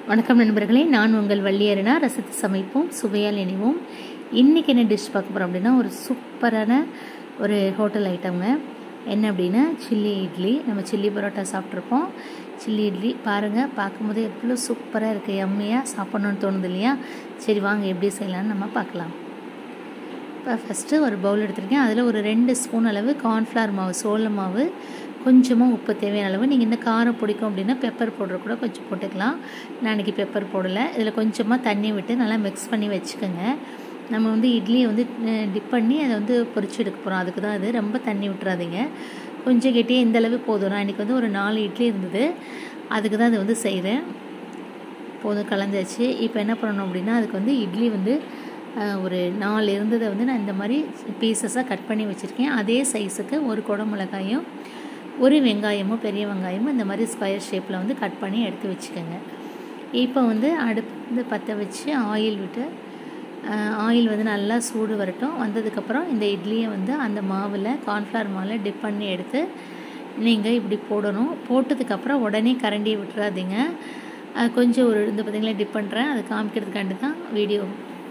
வணக்கம் நண்பர்களே, நான் உங்கள் வள்ளியரனா. ரசித்து சமைப்போம், சுவையால் இணைவோம். இன்றைக்கி என்ன டிஷ் பார்க்க போகிறோம் அப்படின்னா, ஒரு சூப்பரான ஒரு ஹோட்டல் ஐட்டம்ங்க. என்ன அப்படின்னா, சில்லி இட்லி. நம்ம சில்லி பரோட்டா சாப்பிட்ருப்போம். சில்லி இட்லி பாருங்கள், பார்க்கும்போது எவ்வளோ சூப்பராக இருக்குது, யம்மியாக சாப்பிட்ணுன்னு தோணுது இல்லையா? சரி வாங்க எப்படி செய்யலான்னு நம்ம பார்க்கலாம். இப்போ ஃபஸ்ட்டு ஒரு பவுல் எடுத்துருக்கேன். அதில் ஒரு 2 ஸ்பூன் அளவு கார்ன்ஃப்ளவர் மாவு, சோள மாவு, கொஞ்சமாக உப்பு தேவையான அளவு. நீங்கள் இந்த காரம் பிடிக்கும் அப்படின்னா பெப்பர் பவுடர் கூட கொஞ்சம் போட்டுக்கலாம். நான் இன்றைக்கி பெப்பர் போடலை. இதில் கொஞ்சமாக தண்ணி விட்டு நல்லா மிக்ஸ் பண்ணி வச்சுக்கோங்க. நம்ம வந்து இட்லியை வந்து டிப் பண்ணி அதை வந்து பொரிச்சு எடுக்க போகிறோம். அதுக்கு தான் அது. ரொம்ப தண்ணி விட்டுறாதீங்க, கொஞ்சம் கெட்டியாக இந்தளவு போதும். நான் இன்றைக்கி வந்து ஒரு 4 இட்லி இருந்தது, அதுக்கு தான் அதை வந்து செய்கிறேன். போதும், கலந்தாச்சு. இப்போ என்ன பண்ணணும் அப்படின்னா, அதுக்கு வந்து இட்லி வந்து ஒரு 4 இருந்ததை வந்து நான் இந்த மாதிரி பீசஸாக கட் பண்ணி வச்சுருக்கேன். அதே சைஸுக்கு ஒரு குடமிளகாயும் ஒரு வெங்காயமும், பெரிய வெங்காயமும் இந்த மாதிரி ஸ்கொயர் ஷேப்பில் வந்து கட் பண்ணி எடுத்து வச்சுக்கோங்க. இப்போ வந்து அடுப்பு வந்து பற்ற வச்சு ஆயில் விட்டு, ஆயில் வந்து நல்லா சூடு வரட்டும். வந்ததுக்கப்புறம் இந்த இட்லியை வந்து அந்த மாவில், கார்ன்ஃப்ளவர் மாவில் டிப் பண்ணி எடுத்து நீங்கள் இப்படி போடணும். போட்டதுக்கப்புறம் உடனே கரண்டியை விட்டுறாதீங்க. கொஞ்சம் ஒரு இந்த பார்த்திங்களா டிப் பண்ணுறேன், அது காமிக்கிறதுக்காண்டி தான் வீடியோ.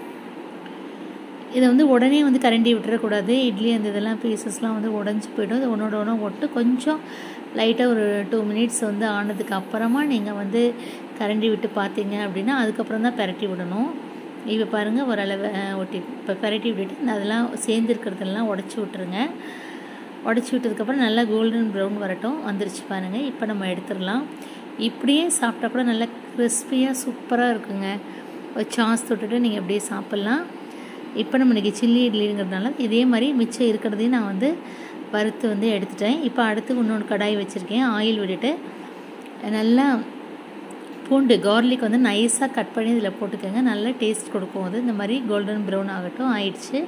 இதை வந்து உடனே வந்து கரண்டி விட்டுறக்கூடாது. இட்லி அந்த இதெல்லாம் பீசஸ்லாம் வந்து உடஞ்சி போய்டும். அது ஒன்றோட ஒன்று ஒட்டு கொஞ்சம் லைட்டாக ஒரு 2 மினிட்ஸ் வந்து ஆனதுக்கு அப்புறமா நீங்கள் வந்து கரண்டி விட்டு பார்த்தீங்க அப்படின்னா அதுக்கப்புறம் தான் பெரட்டி விடணும். இப்போ பாருங்கள், ஓரளவு ஒட்டி இப்போ பெரட்டி விட்டுட்டு அதெல்லாம் சேர்ந்துருக்கிறதெல்லாம் உடச்சி விட்டுருங்க. உடச்சி விட்டதுக்கப்புறம் நல்லா கோல்டன் ப்ரௌன் வரட்டும். வந்துருச்சு பாருங்கள். இப்போ நம்ம எடுத்துடலாம். இப்படியே சாப்பிட்டா கூட நல்லா கிறிஸ்பியாக சூப்பராக இருக்குங்க. ஒரு சாஸ் தொட்டுட்டு நீங்கள் அப்படியே சாப்பிட்லாம். இப்போ நம்ம இன்றைக்கி சில்லி இட்லிங்கிறதுனால இதே மாதிரி மிச்சம் இருக்கிறதையும் நான் வந்து வறுத்து வந்து எடுத்துட்டேன். இப்போ அடுத்து இன்னொன்று கடாய் வச்சுருக்கேன். ஆயில் விட்டுட்டு நல்லா பூண்டு, கார்லிக் வந்து நைஸாக கட் பண்ணி இதில் போட்டுக்கோங்க. நல்லா டேஸ்ட் கொடுக்கும். அது இந்த மாதிரி கோல்டன் ப்ரௌன் ஆகட்டும். ஆயிடுச்சு.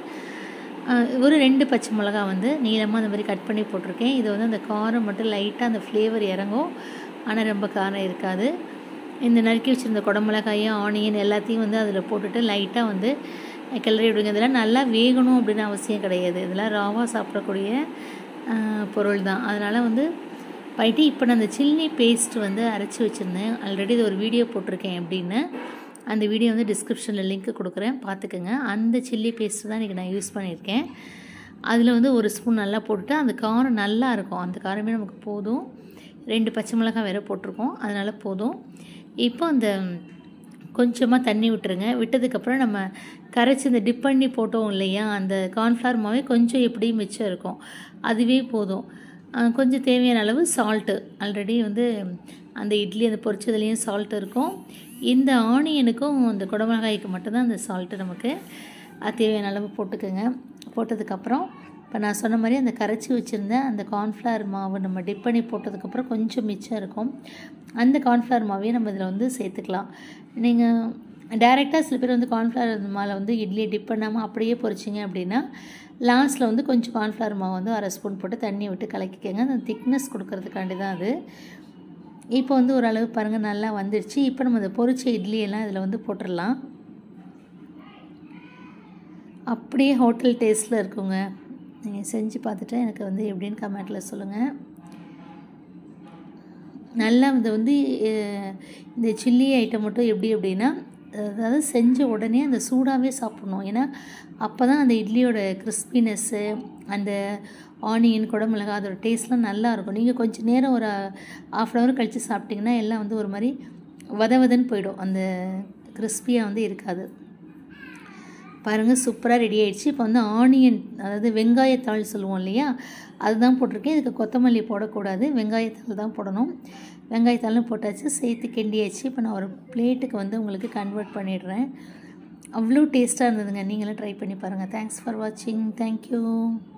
ஒரு 2 பச்சை மிளகா வந்து நீளமாக அந்த மாதிரி கட் பண்ணி போட்டிருக்கேன். இது வந்து அந்த காரம் மட்டும் லைட்டாக அந்த ஃப்ளேவர் இறங்கும், ஆனால் ரொம்ப காரம் இருக்காது. இந்த நறுக்கி வச்சுருந்த குடமிளகாயும், ஆனியன் எல்லாத்தையும் வந்து அதில் போட்டுட்டு லைட்டாக வந்து கிளறி விடுங்க. இதெல்லாம் நல்லா வேகணும் அப்படின்னு அவசியம் கிடையாது. இதெல்லாம் ராவாக சாப்பிடக்கூடிய பொருள் தான். அதனால் வந்து போயிட்டு இப்போ நான் அந்த சில்லி பேஸ்ட் வந்து அரைச்சி வச்சுருந்தேன். ஆல்ரெடி இது ஒரு வீடியோ போட்டிருக்கேன் அப்படின்னு. அந்த வீடியோ வந்து டிஸ்கிரிப்ஷனில் லிங்க் கொடுக்குறேன், பார்த்துக்குங்க. அந்த சில்லி பேஸ்ட்டு தான் இன்றைக்கி நான் யூஸ் பண்ணியிருக்கேன். அதில் வந்து 1 ஸ்பூன் நல்லா போட்டுட்டு அந்த காரம் நல்லா இருக்கும். அந்த காரமே நமக்கு போதும். 2 பச்சை மிளகாய் வேறு போட்டிருக்கோம், அதனால் போதும். இப்போ அந்த கொஞ்சமாக தண்ணி விட்டுருங்க. விட்டதுக்கப்புறம் நம்ம கரைச்சி இந்த டிப் பண்ணி போட்டோம் இல்லையா, அந்த கார்ன்ஃப்ளவர் மாவே கொஞ்சம் எப்படியும் மிச்சம் இருக்கும், அதுவே போதும். கொஞ்சம் தேவையான அளவு சால்ட்டு. ஆல்ரெடி வந்து அந்த இட்லி அந்த பொரிச்சதுலேயும் சால்ட் இருக்கும். இந்த ஆனியனுக்கும் அந்த குடமிளகாய்க்கு மட்டும்தான் அந்த சால்ட்டு நமக்கு. அது தேவையான அளவு போட்டுக்கோங்க. போட்டதுக்கப்புறம் இப்போ நான் சொன்ன மாதிரி அந்த கரைச்சி வச்சுருந்தேன் அந்த கார்ன்ஃப்ளவர் மாவு நம்ம டிப் பண்ணி போட்டதுக்கப்புறம் கொஞ்சம் மிச்சம் இருக்கும். அந்த கார்ன்ஃப்ளவர் மாவையே நம்ம இதில் வந்து சேர்த்துக்கலாம். நீங்கள் டைரெக்டாக சில பேர் வந்து கார்ன்ஃப்ளவர் மாவில் வந்து இட்லியை டிப் பண்ணாமல் அப்படியே பொரிச்சிங்க அப்படின்னா லாஸ்ட்டில் வந்து கொஞ்சம் கார்ன்ஃப்ளவர் மாவு வந்து 1/2 ஸ்பூன் போட்டு தண்ணி விட்டு கலக்கிக்கோங்க. அந்த திக்னஸ் கொடுக்கறதுக்காண்டி தான் அது. இப்போ வந்து ஓரளவு பாருங்கள் நல்லா வந்துடுச்சு. இப்போ நம்ம அந்த பொரிச்ச இட்லியெல்லாம் இதில் வந்து போட்டுடலாம். அப்படியே ஹோட்டல் டேஸ்ட்டில் இருக்குங்க. நீங்கள் செஞ்சு பார்த்துட்டு எனக்கு வந்து எப்படின்னு கமெண்ட்டில் சொல்லுங்கள். நல்லா இது வந்து இந்த சில்லி ஐட்டம் மட்டும் எப்படி அப்படின்னா, அதாவது செஞ்ச உடனே அந்த சூடாகவே சாப்பிட்ணும். ஏன்னா அப்போ தான் அந்த இட்லியோட கிறிஸ்பினஸ்ஸு, அந்த ஆனியன், குடமிளகா அதோட டேஸ்ட்லாம் நல்லாயிருக்கும். நீங்கள் கொஞ்சம் நேரம் ஒரு 1/2 hour கழித்து சாப்பிட்டிங்கன்னா எல்லாம் வந்து ஒரு மாதிரி வதவதன்னு போயிடும், அந்த கிறிஸ்பியாக வந்து இருக்காது. பாருங்கள், சூப்பராக ரெடி ஆகிடுச்சு. இப்போ வந்து ஆனியன், அதாவது வெங்காயத்தாள் சொல்லுவோம் இல்லையா, அதுதான் போட்டிருக்கேன். இதுக்கு கொத்தமல்லி போடக்கூடாது, வெங்காயத்தாள் தான் போடணும். வெங்காயத்தாளும் போட்டாச்சு, சேர்த்து கிண்டியாச்சு. இப்போ நான் ஒரு பிளேட்டுக்கு வந்து உங்களுக்கு கன்வெர்ட் பண்ணிடுறேன். அவ்வளோ டேஸ்ட்டாக இருந்ததுங்க. நீங்களும் ட்ரை பண்ணி பாருங்கள். தேங்க்ஸ் ஃபார் வாட்சிங். தேங்க்யூ.